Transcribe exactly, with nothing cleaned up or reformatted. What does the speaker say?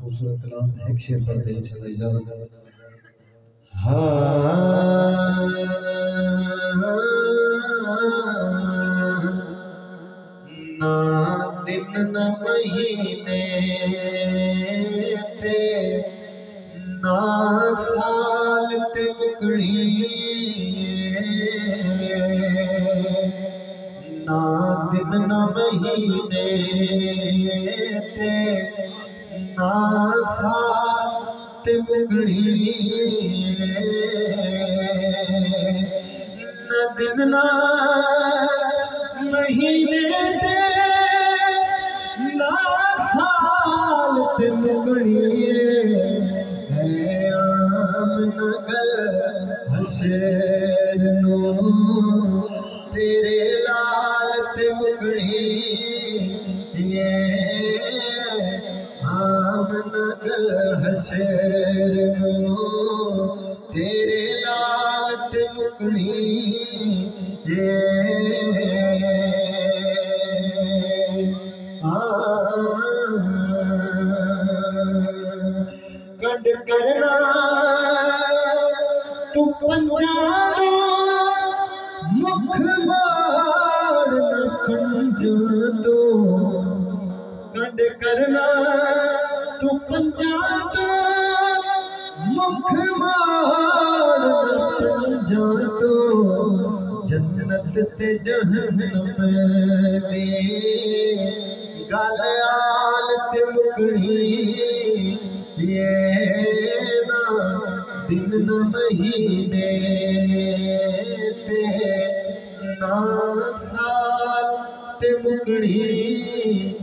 खूबसूरत कलाम है। एक शेर पढ़ते हैं इंशाअल्लाह इजाजत। हाँ ना दिन न महीने ते ना साल ते मुकड़ी ना दिन न महीने ते ना साल ते मुकड़ी न दिन न महीने ते ना साल ते मुकड़ी है आम नगल हशर नू तेरे लाल ते मुकड़ी ये आम नगल हशर नू तेरे लाल ते मुकड़ी ये गड करना तू पंजाब मुख मार न पंजो तो गड करना तू पंजाब मुख मार न पंजो तो जन्नत ते जहन्नम दी गल आल ते मुकड़ी ये ना दिन न महीने ते ना साल ते मुकड़ी।